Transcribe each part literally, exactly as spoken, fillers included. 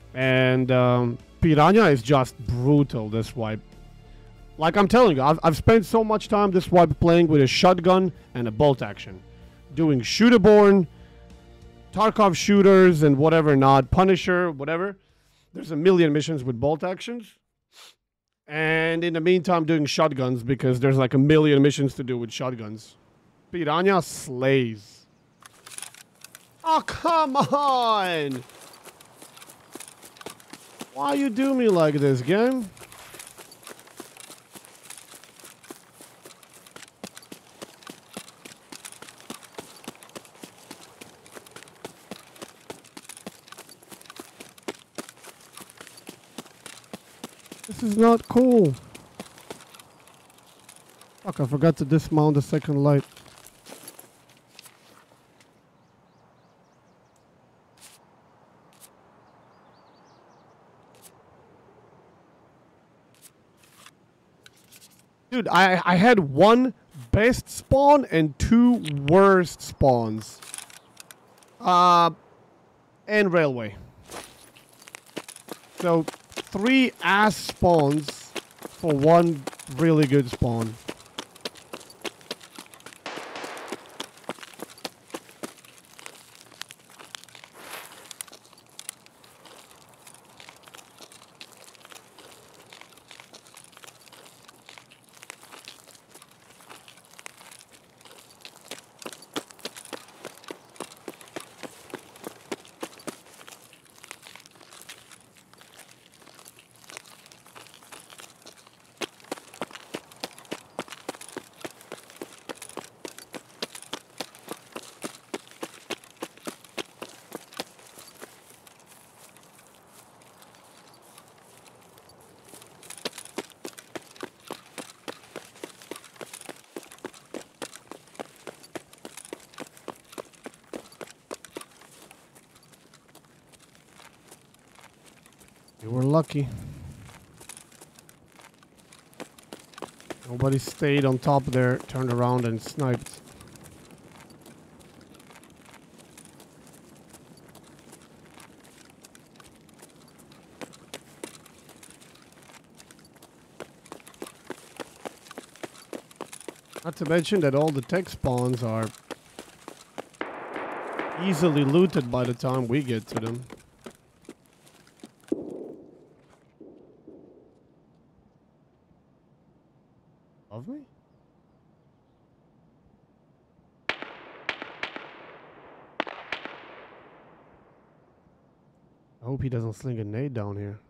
And um, Piranha is just brutal this wipe. Like I'm telling you, I've, I've spent so much time this wipe playing with a shotgun and a bolt action. Doing shooterborn, Tarkov shooters and whatever not, Punisher, whatever. There's a million missions with bolt actions. And in the meantime, doing shotguns because there's like a million missions to do with shotguns. Piranha slays. Oh, come on! Why you do me like this, game? This is not cool. Fuck, I forgot to dismount the second light. Dude, I, I had one best spawn and two worst spawns. Uh, and railway. So, three ass spawns for one really good spawn. You were lucky. Nobody stayed on top there, turned around and sniped. Not to mention that all the tech spawns are easily looted by the time we get to them. Of me? I hope he doesn't sling a nade down here.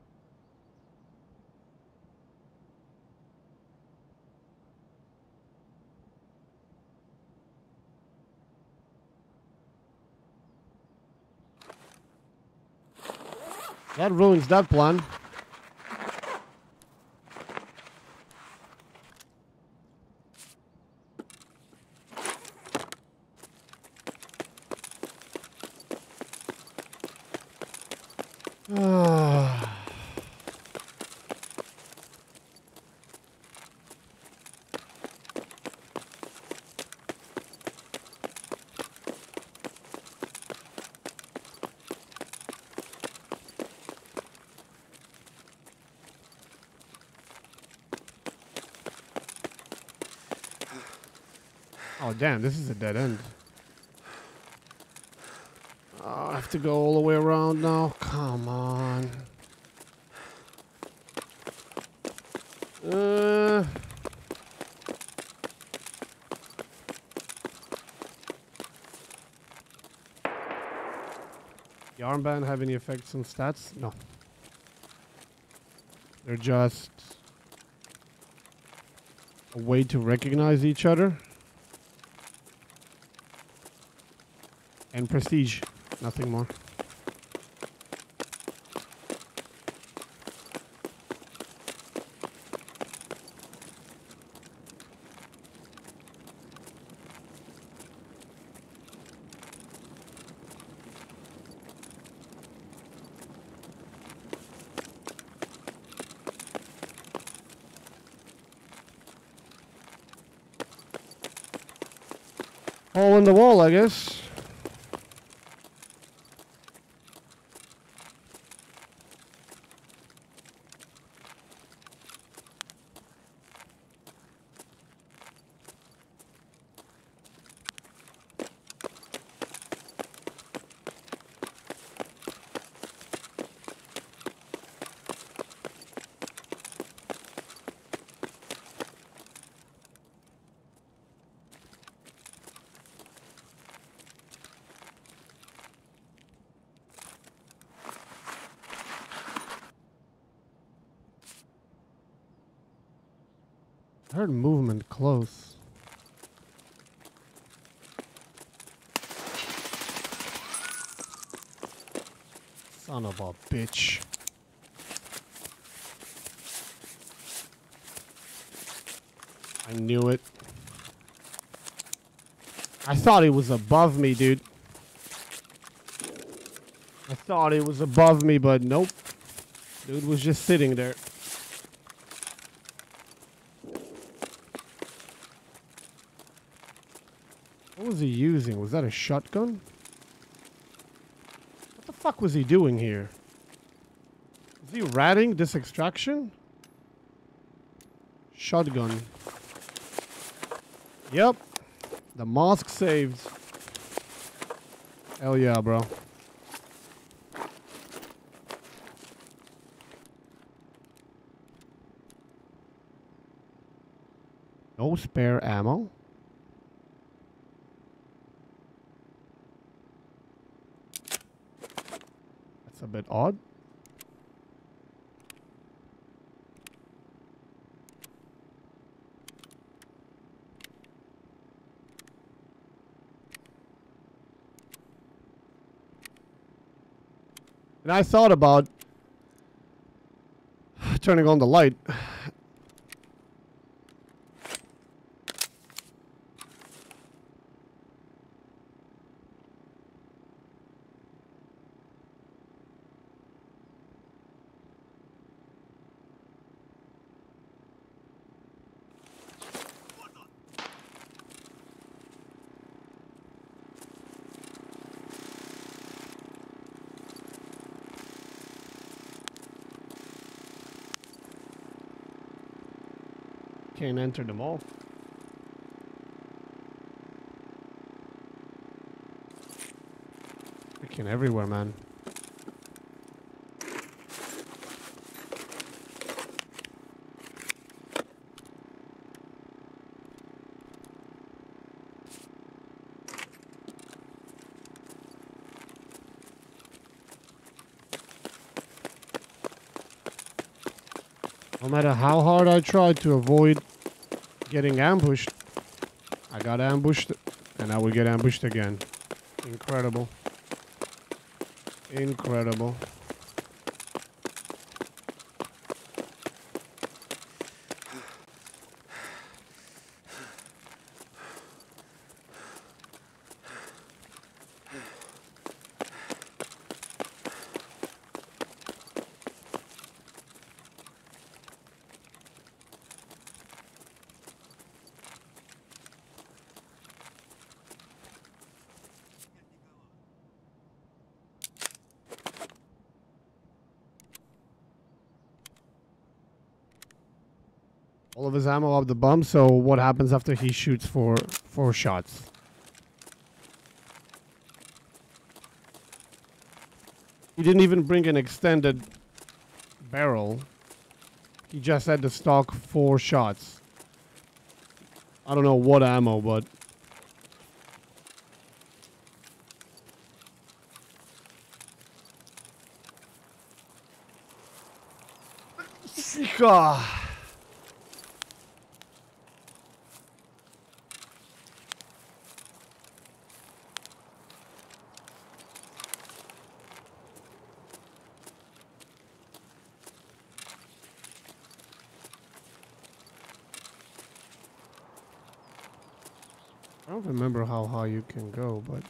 That ruins that plan. Oh, damn, this is a dead end. Oh, I have to go all the way around now. Come on. Uh... The armband have any effects on stats? No. They're just a way to recognize each other. And prestige, nothing more. Hole in the wall, I guess. I heard movement close. Son of a bitch. I knew it. I thought it was above me, dude. I thought it was above me, but nope. Dude was just sitting there. What was he using? Was that a shotgun? What the fuck was he doing here? Is he ratting this extraction? Shotgun. Yep. The mosque saved. Hell yeah, bro. No spare ammo. That's a bit odd. And I thought about turning on the light. Can't enter them all. Freaking everywhere, man. No matter how hard I tried to avoid getting ambushed, I got ambushed, and I will get ambushed again. Incredible. Incredible. All of his ammo up the bum, so what happens after he shoots for four shots? He didn't even bring an extended barrel. He just had to stock four shots. I don't know what ammo, but... God. I don't remember how high you can go, but...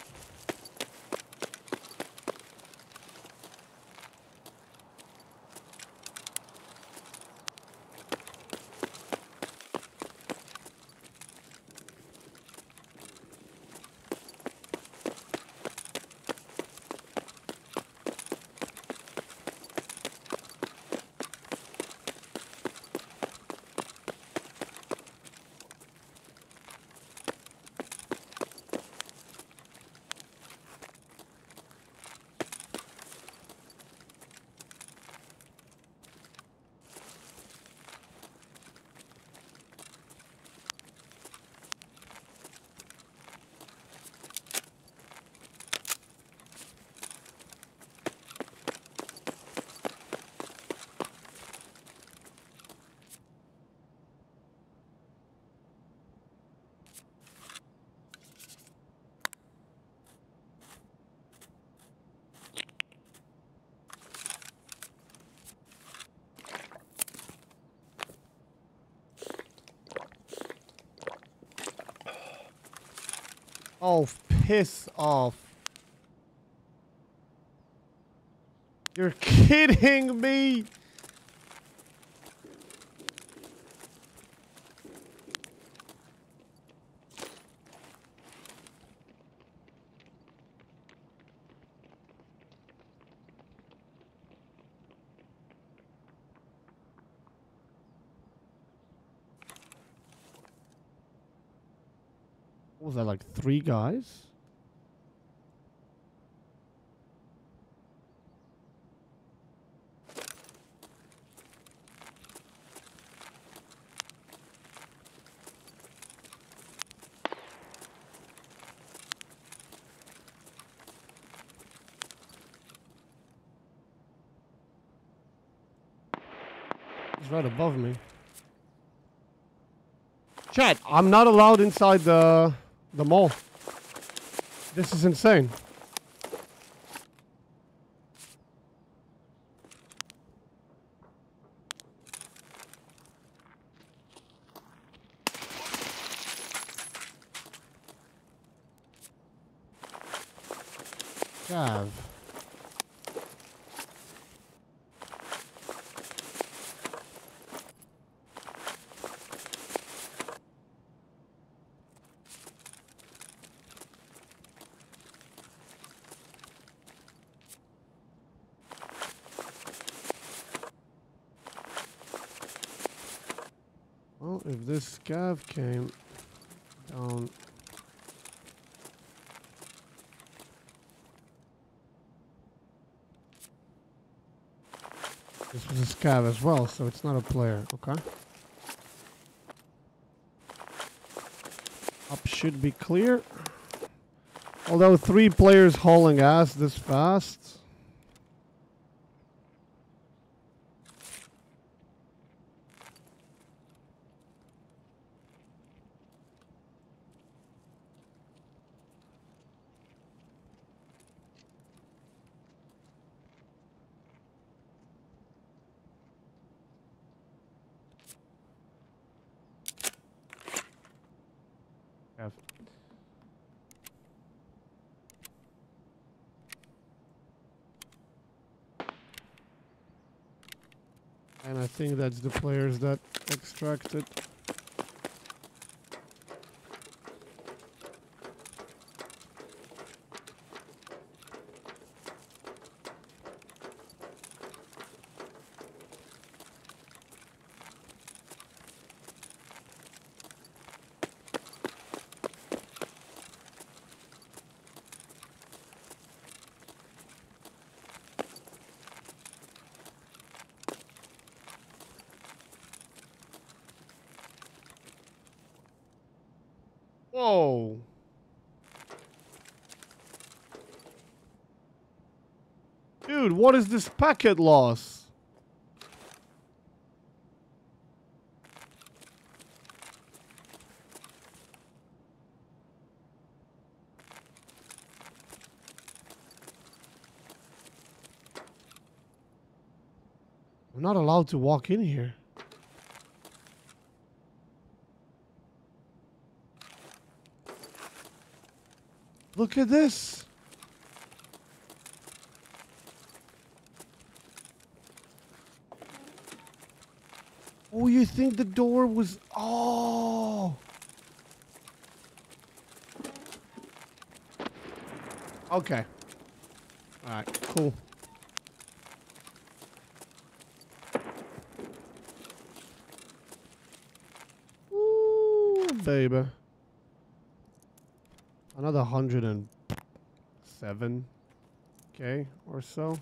Oh, piss off. You're kidding me. What was that, like three guys? He's right above me. Chat, I'm not allowed inside the the mall. This is insane. Gav. Well, if this scav came down... This was a scav as well, so it's not a player, okay? Up should be clear. Although three players hauling ass this fast... Have. And I think that's the players that extracted. Whoa. Dude, what is this packet loss? I'm not allowed to walk in here. Look at this. Oh, you think the door was... Oh. Okay. All right, cool. Ooh, baby. Another one hundred seven K or so.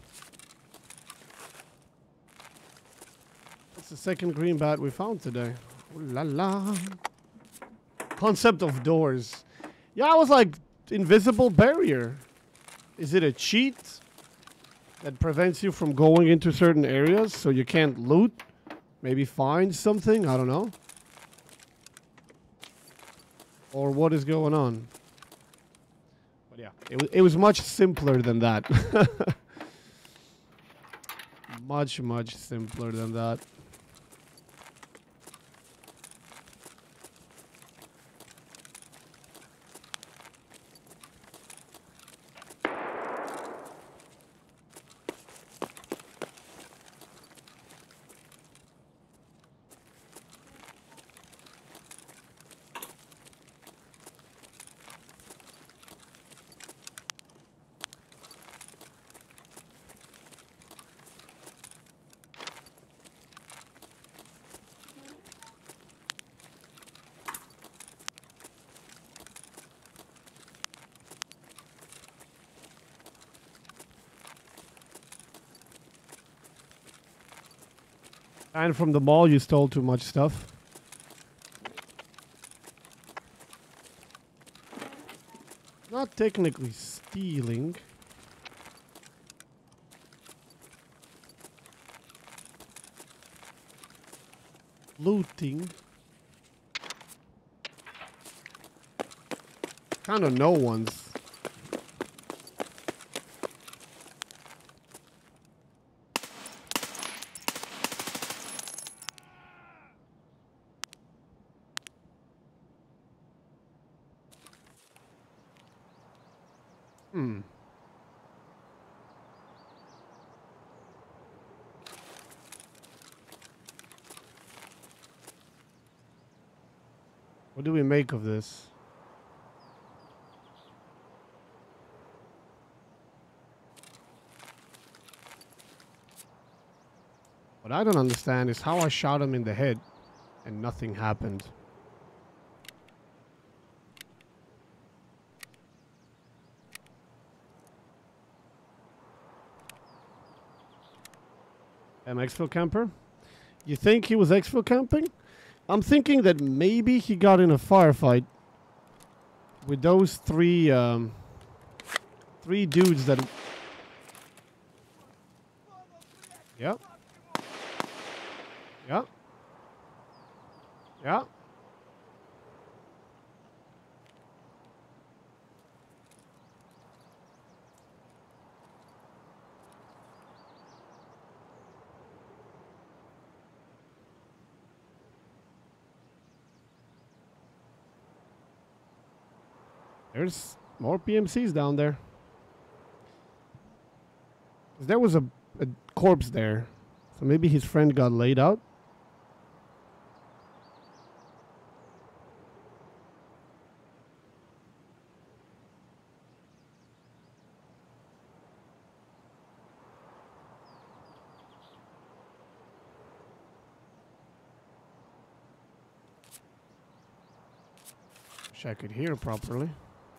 That's the second green bat we found today. Ooh la la. Concept of doors. Yeah, I was like, invisible barrier. Is it a cheat that prevents you from going into certain areas so you can't loot? Maybe find something? I don't know. Or what is going on? But yeah, it was, it was much simpler than that. Much, much simpler than that. And from the mall, you stole too much stuff. Not technically stealing. Looting. Kind of no one's. Hmm. What do we make of this? What I don't understand is how I shot him in the head and nothing happened. Am exfil camper? You think he was exfil camping? I'm thinking that maybe he got in a firefight with those three um, three dudes that. Yeah. Yeah. Yeah. There's more P M Cs down there. There was a, a corpse there. So maybe his friend got laid out. Wish I could hear properly.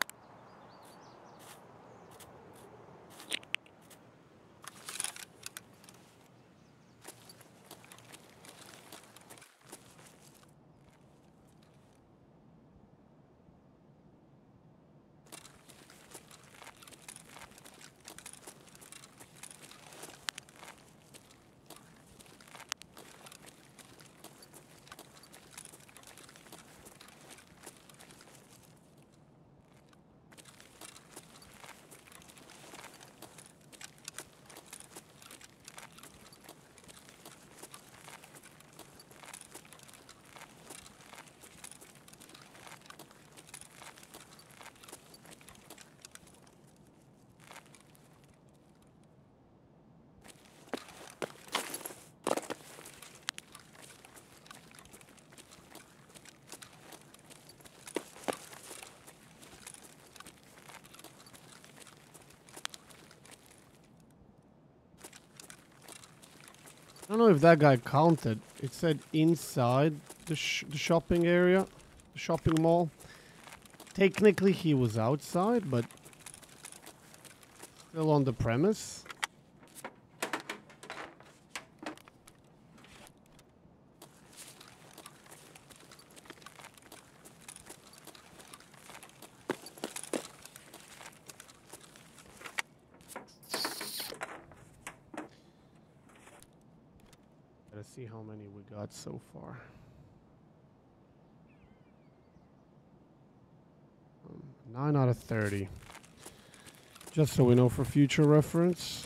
I don't know if that guy counted. It said inside the, sh the shopping area, the shopping mall. Technically, he was outside, but still on the premise. Let's see how many we got so far. Um, nine out of thirty. Just so we know for future reference.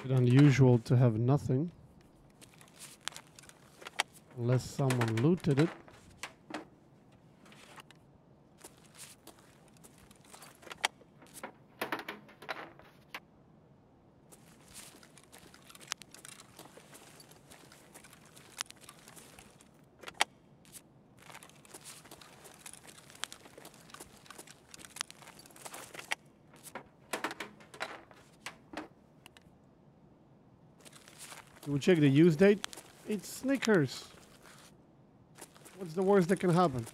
It's unusual to have nothing. Unless someone looted it. Do we check the use date? It's Snickers. What's the worst that can happen?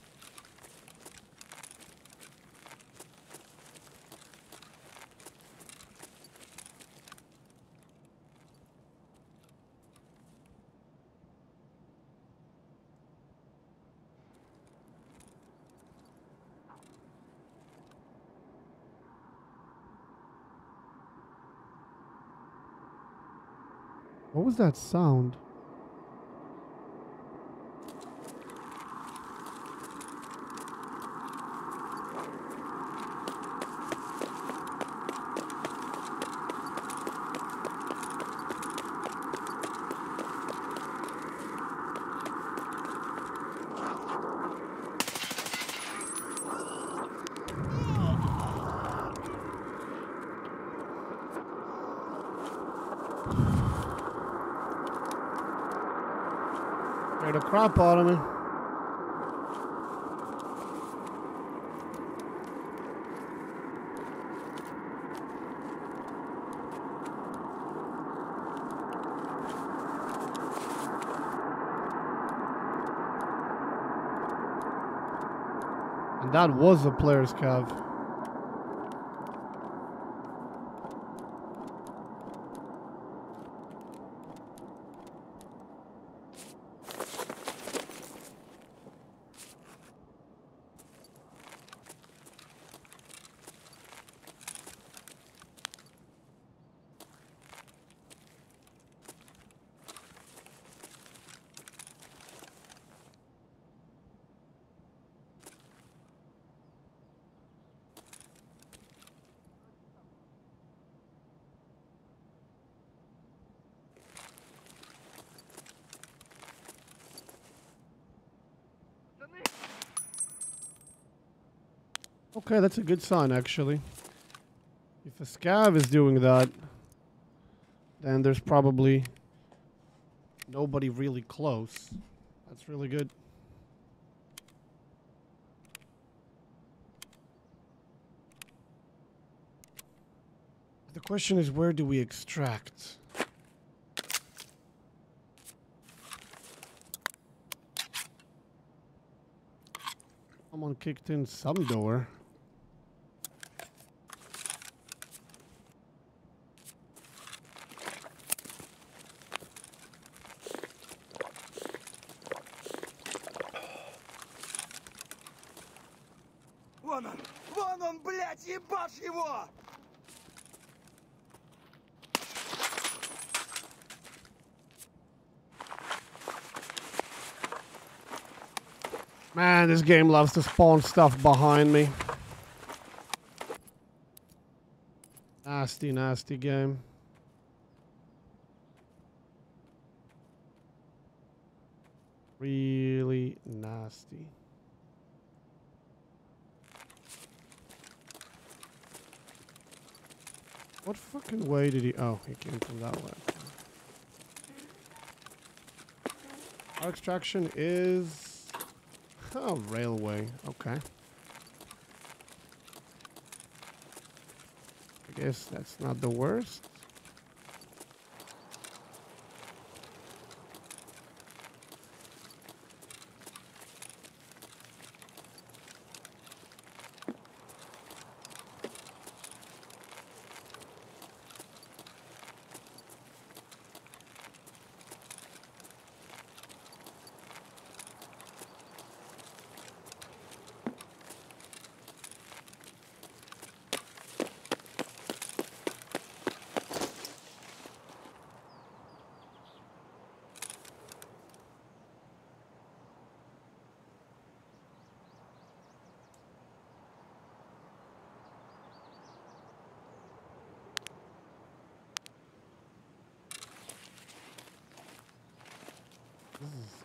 What was that sound? Scared the crap out of me. And that was a player's cav. Okay, that's a good sign, actually. If a scav is doing that, then there's probably nobody really close. That's really good. The question is, where do we extract? Someone kicked in some door. Вон он! Вон он, блядь, ебашь его! Man, this game loves to spawn stuff behind me. Nasty, nasty game. Really nasty. What fucking way did he... Oh, he came from that way. Our extraction is... Oh, railway. Okay. I guess that's not the worst.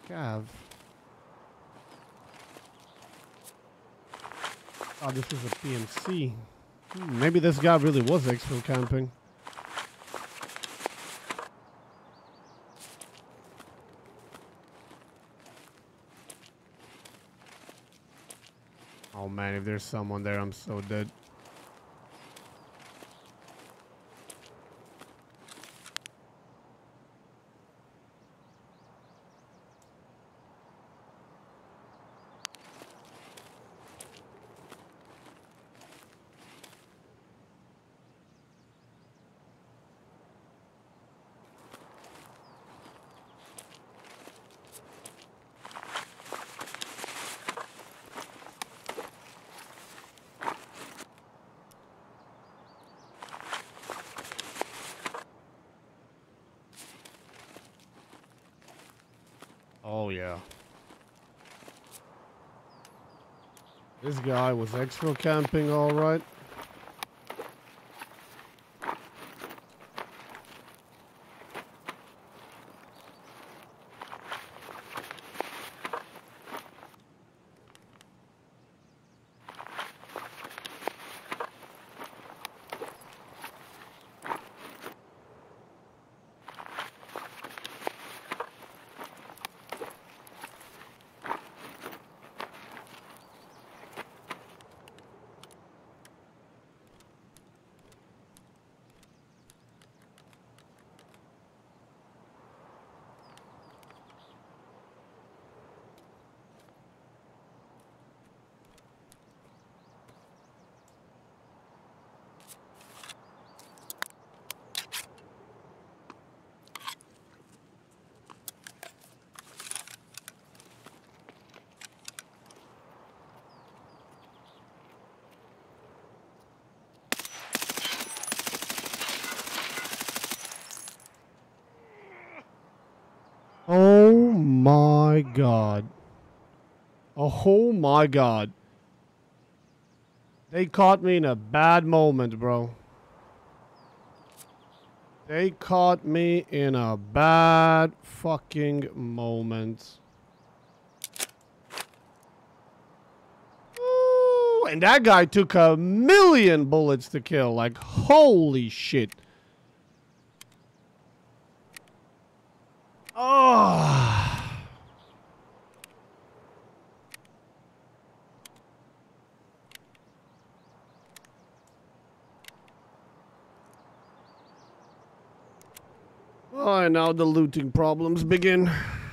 Scav. Oh, this is a P M C. Hmm, maybe this guy really was exfil camping. Oh man, if there's someone there, I'm so dead. Oh yeah. This guy was exfil camping, all right. Oh my god. Oh my god. They caught me in a bad moment, bro. They caught me in a bad fucking moment. Ooh, and that guy took a million bullets to kill. Like, holy shit. Oh. Oh, and now the looting problems begin.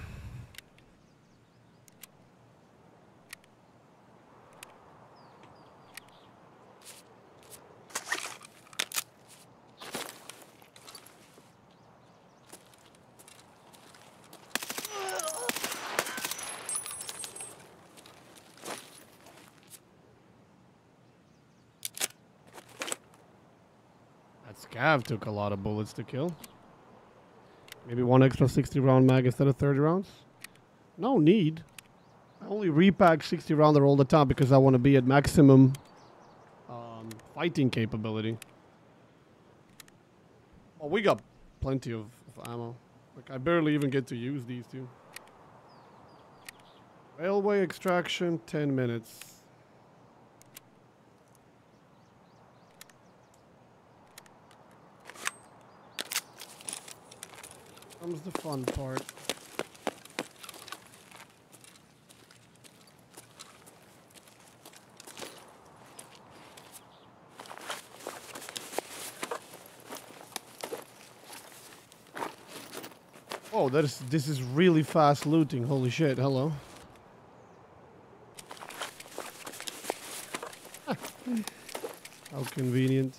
That scav took a lot of bullets to kill. Maybe one extra sixty round mag instead of thirty rounds. No need. I only repack sixty rounder all the time because I want to be at maximum um, fighting capability. Well, we got plenty of, of ammo. Like, I barely even get to use these two. Railway extraction, ten minutes. Comes the fun part. Oh, that is, this is really fast looting. Holy shit, hello. How convenient.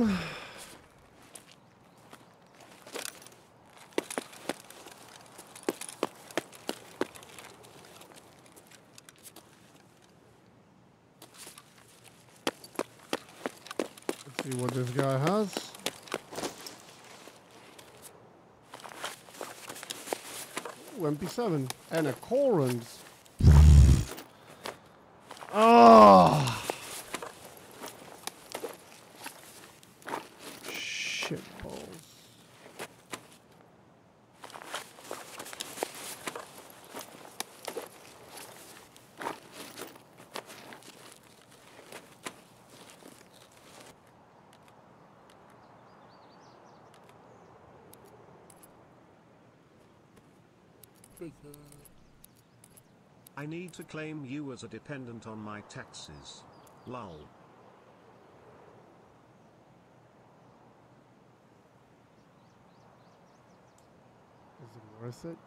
Um. Let's see what this guy has. Ooh, M P seven and a Corans. Oh. Shit balls. I need to claim you as a dependent on my taxes. Lol. Is it worth it?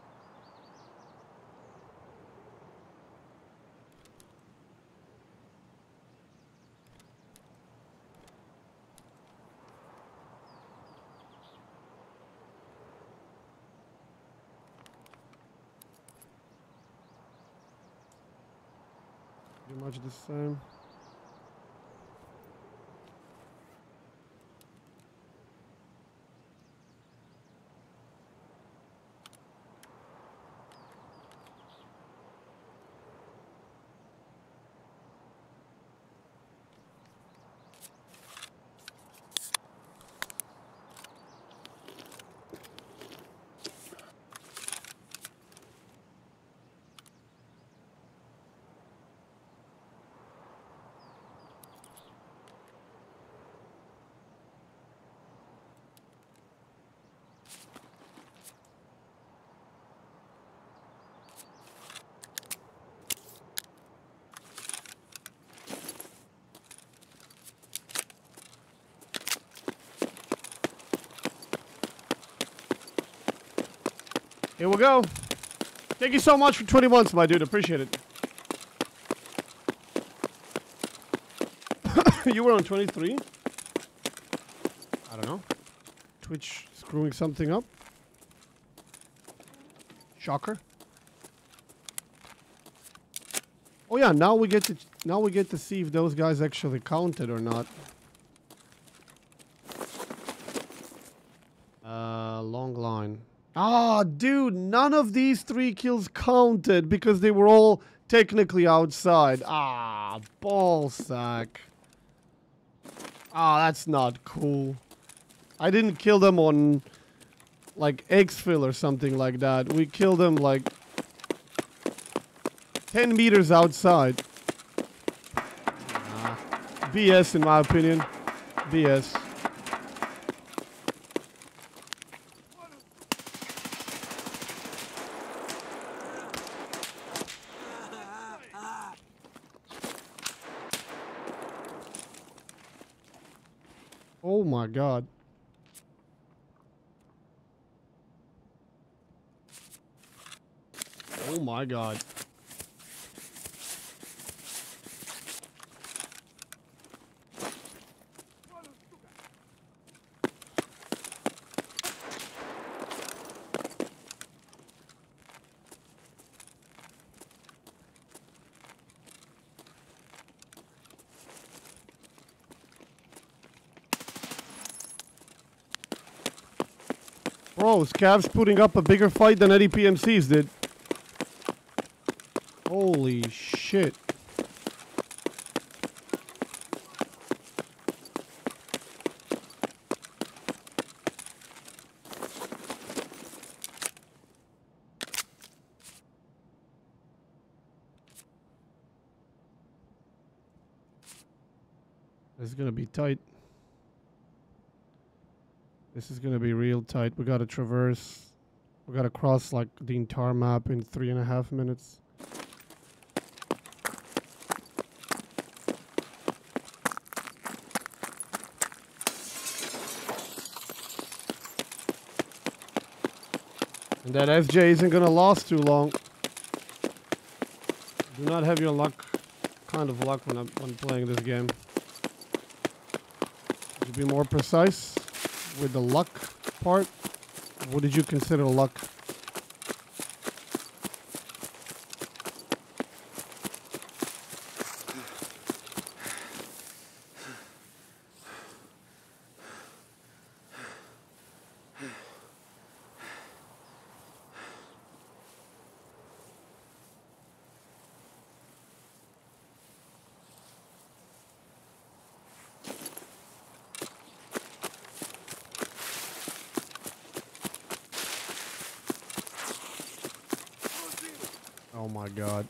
Pretty much the same. Here we go. Thank you so much for twenty months, my dude. Appreciate it. You were on twenty-three? I don't know. Twitch screwing something up. Shocker. Oh yeah, now we get to now we get to see if those guys actually counted or not. Uh, long line. Ah, dude, none of these three kills counted because they were all technically outside. Ah, ballsack. Ah, that's not cool. I didn't kill them on, like, exfil or something like that. We killed them, like, ten meters outside. Nah. B S, in my opinion. B S. Oh my god. Oh my god. Bro, Scav's putting up a bigger fight than any P M Cs did. Holy shit. This is gonna be tight. This is gonna be real tight. We gotta traverse. We gotta cross like the entire map in three and a half minutes. And that F J isn't gonna last too long. Do not have your luck, kind of luck when I'm when playing this game. be more precise with the luck part. What did you consider luck? Oh my god.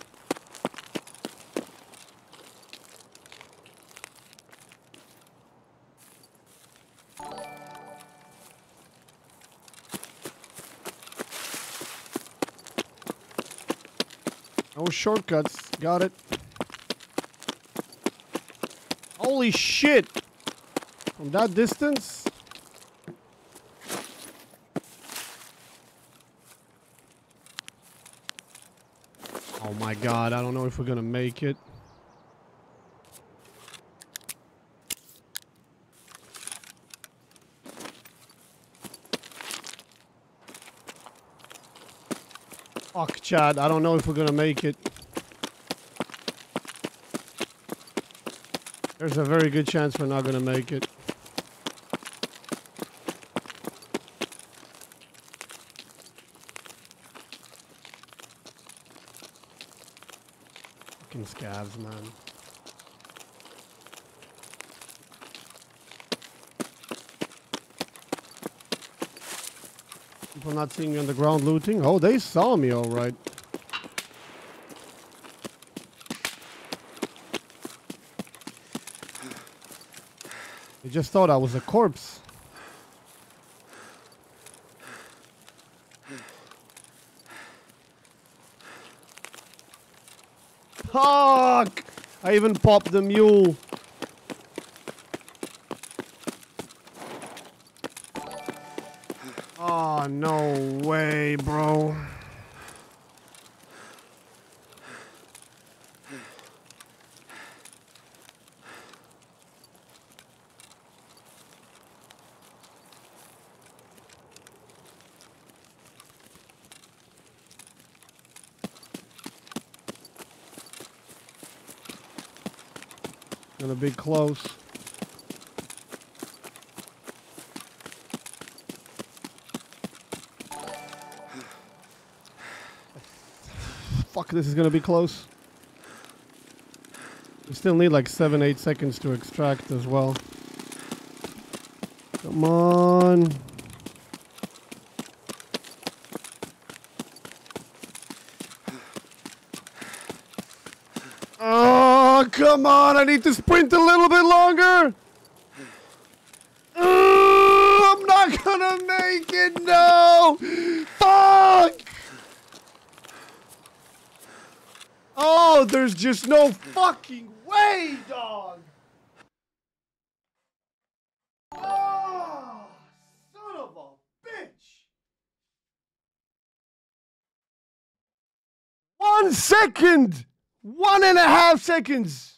No shortcuts. Got it. Holy shit! From that distance? Oh my god, I don't know if we're gonna make it. Fuck, Chad, I don't know if we're gonna make it. There's a very good chance we're not gonna make it. Fucking scavs, man. People not seeing me on the ground looting? Oh, they saw me all right. They just thought I was a corpse. Fuck! I even popped the mule. Oh, no way, bro. Gonna be close. Fuck, this is gonna be close. We still need like seven, eight seconds to extract as well. Come on. Oh, come on. I need to sprint a little bit longer. Uh, I'm not gonna make it. No. Fuck. Oh, there's just no fucking way, dog. Oh, son of a bitch. One second. One and a half seconds.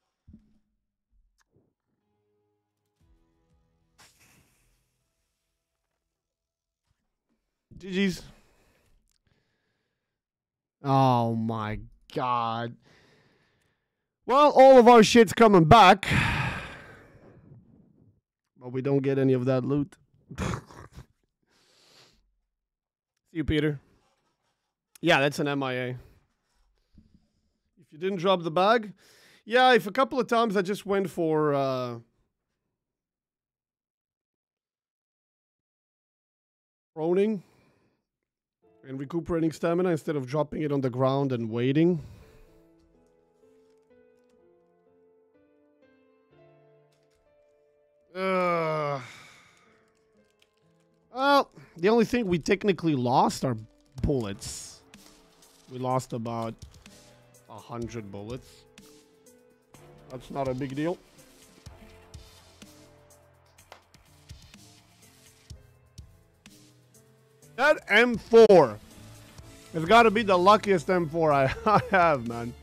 G G's. Oh my god. Well, all of our shit's coming back. But we don't get any of that loot. See you, Peter. Yeah, that's an M I A. If you didn't drop the bag. Yeah, if a couple of times I just went for uh proning and recuperating stamina instead of dropping it on the ground and waiting. Uh, well, the only thing we technically lost are bullets. We lost about a hundred bullets. That's not a big deal. That M four has got to be the luckiest M four I, I have, man.